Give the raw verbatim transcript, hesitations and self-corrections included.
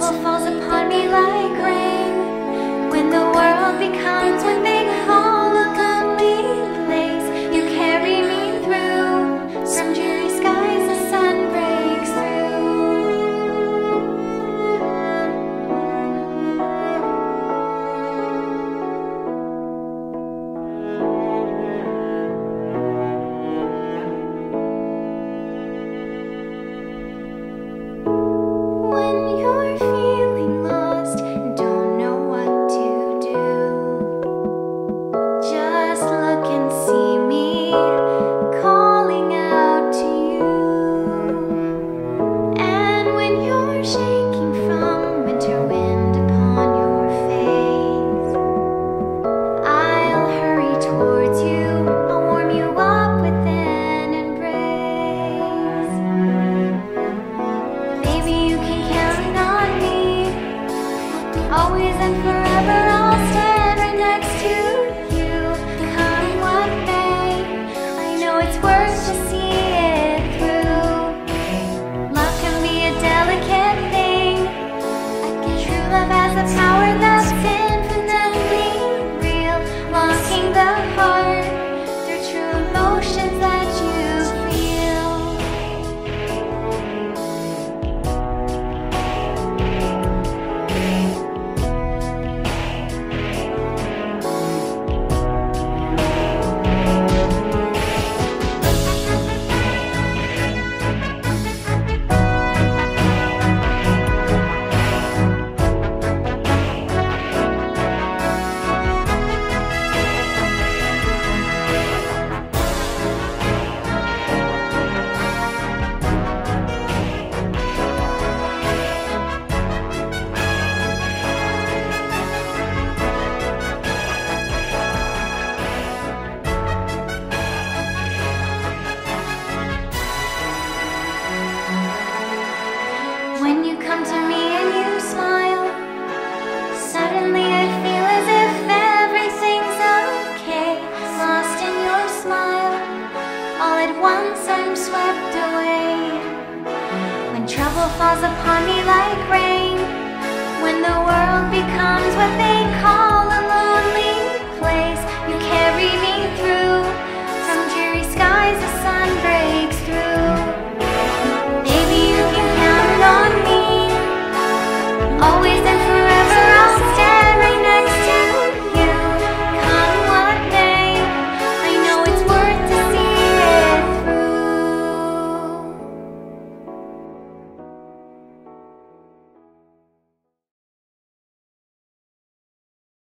trouble falls upon me like rain, when the world becomes one big hall, a lonely place, you carry me through. From dreary skies the sun breaks when you're feeling lost and don't know what to do. Just look and see me calling out to you. And when you're shaking from winter wind upon your face, I'll hurry towards you, I'll warm you up with an embrace. Baby, you can count on me, always and forever I'll stand right next to you. Come what may, I know it's worth to see it through. Love can be a delicate thing, true love has the power that's infinitely real, locking the heart through true emotions that you feel. When you come to me and you smile, suddenly I feel as if everything's okay. Lost in your smile, all at once I'm swept away. When trouble falls upon me like rain, when the world becomes what they call a lonely place, you carry me through. From dreary skies the sun breaks through. Baby, you can count on me, always